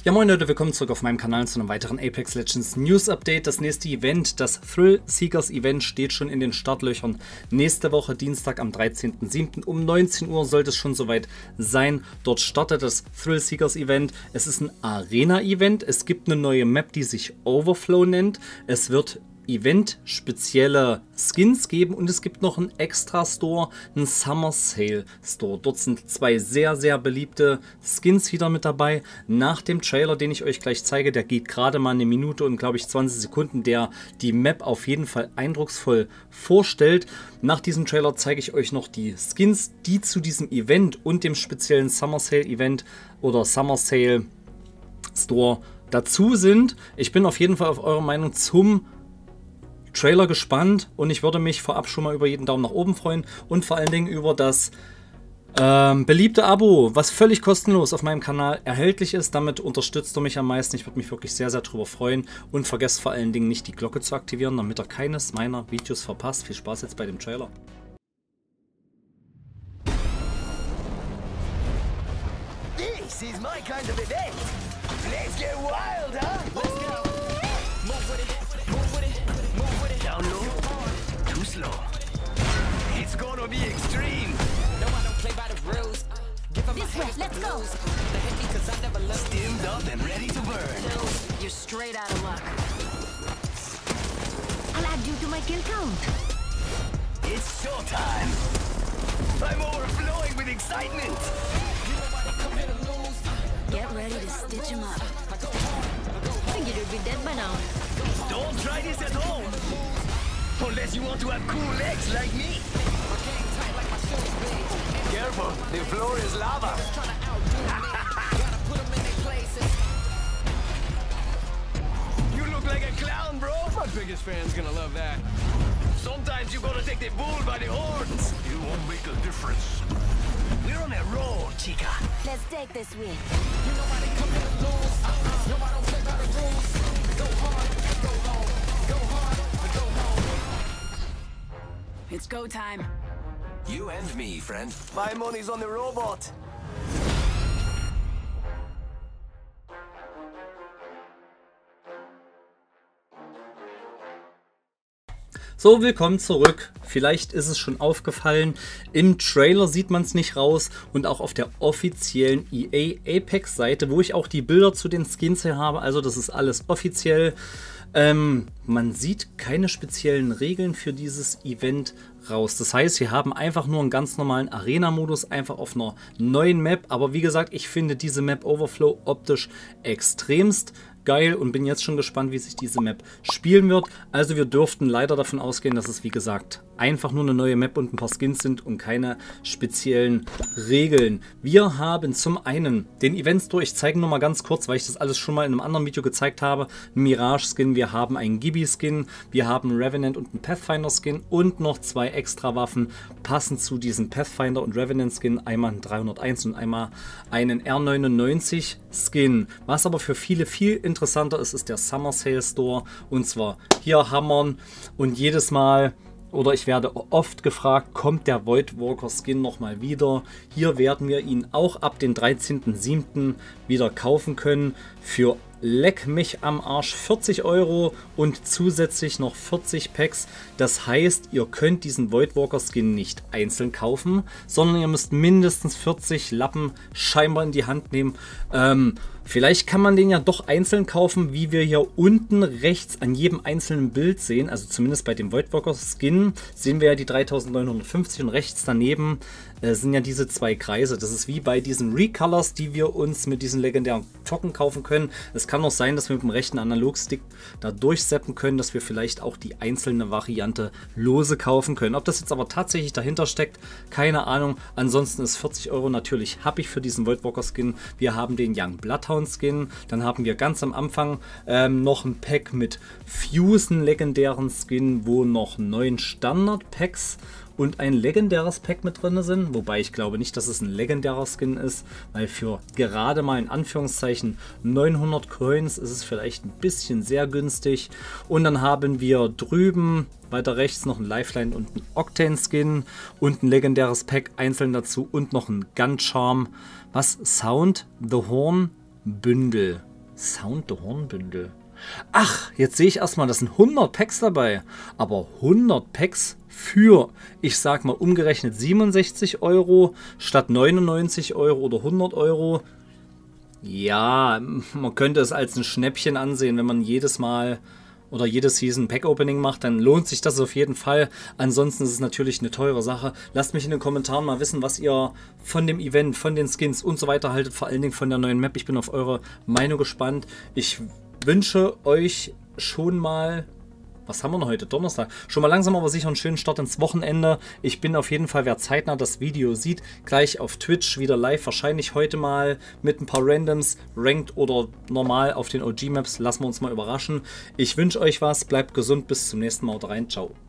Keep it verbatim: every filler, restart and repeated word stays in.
Ja moin Leute, willkommen zurück auf meinem Kanal zu einem weiteren Apex Legends News Update. Das nächste Event, das Thrill Seekers Event, steht schon in den Startlöchern. Nächste Woche, Dienstag am dreizehnten siebten um neunzehn Uhr sollte es schon soweit sein. Dort startet das Thrill Seekers Event. Es ist ein Arena-Event. Es gibt eine neue Map, die sich Overflow nennt. Es wird Event-spezielle Skins geben und es gibt noch einen Extra-Store, einen Summer Sale Store. Dort sind zwei sehr, sehr beliebte Skins wieder mit dabei. Nach dem Trailer, den ich euch gleich zeige, der geht gerade mal eine Minute und glaube ich zwanzig Sekunden, der die Map auf jeden Fall eindrucksvoll vorstellt. Nach diesem Trailer zeige ich euch noch die Skins, die zu diesem Event und dem speziellen Summer Sale Event oder Summer Sale Store dazu sind. Ich bin auf jeden Fall auf eure Meinung zum Trailer gespannt und ich würde mich vorab schon mal über jeden Daumen nach oben freuen und vor allen Dingen über das ähm, beliebte Abo, was völlig kostenlos auf meinem Kanal erhältlich ist. Damit unterstützt ihr mich am meisten. Ich würde mich wirklich sehr, sehr darüber freuen und vergesst vor allen Dingen nicht die Glocke zu aktivieren, damit ihr keines meiner Videos verpasst. Viel Spaß jetzt bei dem Trailer. This is my kind of event. Let's get wild, huh? Let's go. Move with it, move with it. Down low, too slow. It's gonna be extreme. No, I don't play by the rules. Give them This way, let's go. They hit me 'cause I never lose. Stimmed up and ready to burn. You're straight out of luck. I'll add you to my kill count. It's showtime. I'm overflowing with excitement. Get ready to stitch him up. Figured you'd be dead by now. Don't try this at home. Unless you want to have cool legs like me. Careful, the floor is lava. You look like a clown, bro. My biggest fan's gonna love that. Sometimes you gotta take the bull by the horns. It won't make a difference. We're on a roll, chica. Let's take this win. It's go time. You and me, friend. My money's on the robot. So, willkommen zurück. Vielleicht ist es schon aufgefallen, im Trailer sieht man es nicht raus und auch auf der offiziellen E A Apex Seite, wo ich auch die Bilder zu den Skins hier habe, also das ist alles offiziell. Ähm, man sieht keine speziellen Regeln für dieses Event raus. Das heißt, wir haben einfach nur einen ganz normalen Arena-Modus, einfach auf einer neuen Map. Aber wie gesagt, ich finde diese Map Overflow optisch extremst geil und bin jetzt schon gespannt, wie sich diese Map spielen wird. Also wir dürften leider davon ausgehen, dass es wie gesagt einfach nur eine neue Map und ein paar Skins sind und keine speziellen Regeln. Wir haben zum einen den Event Store, ich zeige nur mal ganz kurz, weil ich das alles schon mal in einem anderen Video gezeigt habe, einen Mirage Skin, wir haben einen Gibi Skin, wir haben einen Revenant und einen Pathfinder Skin und noch zwei extra Waffen passend zu diesem Pathfinder und Revenant Skin, einmal einen dreihunderteins und einmal einen R neunundneunzig Skin. Was aber für viele viel interessanter ist, ist der Summer Sale Store und zwar hier hammern und jedes Mal, oder ich werde oft gefragt, kommt der Voidwalker Skin nochmal wieder? Hier werden wir ihn auch ab den dreizehnten siebten wieder kaufen können für leck mich am Arsch vierzig Euro und zusätzlich noch vierzig Packs. Das heißt, ihr könnt diesen Voidwalker Skin nicht einzeln kaufen, sondern ihr müsst mindestens vierzig Lappen scheinbar in die Hand nehmen. Ähm, vielleicht kann man den ja doch einzeln kaufen, wie wir hier unten rechts an jedem einzelnen Bild sehen. Also zumindest bei dem Voidwalker Skin sehen wir ja die dreitausendneunhundertfünfzig und rechts daneben äh, sind ja diese zwei Kreise. Das ist wie bei diesen Recolors, die wir uns mit diesen legendären Token kaufen können. Es kann auch sein, dass wir mit dem rechten Analogstick da durchseppen können, dass wir vielleicht auch die einzelne Variante lose kaufen können. Ob das jetzt aber tatsächlich dahinter steckt, keine Ahnung. Ansonsten ist vierzig Euro natürlich happig für diesen Voidwalker Skin. Wir haben den Young Bloodhound Skin. Dann haben wir ganz am Anfang ähm, noch ein Pack mit Fusen legendären Skin, wo noch neun Standard Packs und ein legendäres Pack mit drin sind, wobei ich glaube nicht, dass es ein legendärer Skin ist, weil für gerade mal in Anführungszeichen neunhundert Coins ist es vielleicht ein bisschen sehr günstig. Und dann haben wir drüben weiter rechts noch ein Lifeline und ein Octane Skin und ein legendäres Pack einzeln dazu und noch ein Gun Charm, was Sound the Horn Bündel Sound the Hornbündel. Ach, jetzt sehe ich erstmal, das sind hundert Packs dabei. Aber hundert Packs für, ich sag mal, umgerechnet siebenundsechzig Euro statt neunundneunzig Euro oder hundert Euro. Ja, man könnte es als ein Schnäppchen ansehen, wenn man jedes Mal oder jede Season Pack-Opening macht, dann lohnt sich das auf jeden Fall. Ansonsten ist es natürlich eine teure Sache. Lasst mich in den Kommentaren mal wissen, was ihr von dem Event, von den Skins und so weiter haltet. Vor allen Dingen von der neuen Map. Ich bin auf eure Meinung gespannt. Ich wünsche euch schon mal... Was haben wir noch heute? Donnerstag. Schon mal langsam aber sicher einen schönen Start ins Wochenende. Ich bin auf jeden Fall, wer zeitnah das Video sieht, gleich auf Twitch wieder live. Wahrscheinlich heute mal mit ein paar Randoms, Ranked oder normal auf den O G-Maps. Lassen wir uns mal überraschen. Ich wünsche euch was. Bleibt gesund. Bis zum nächsten Mal. Haut rein. Ciao.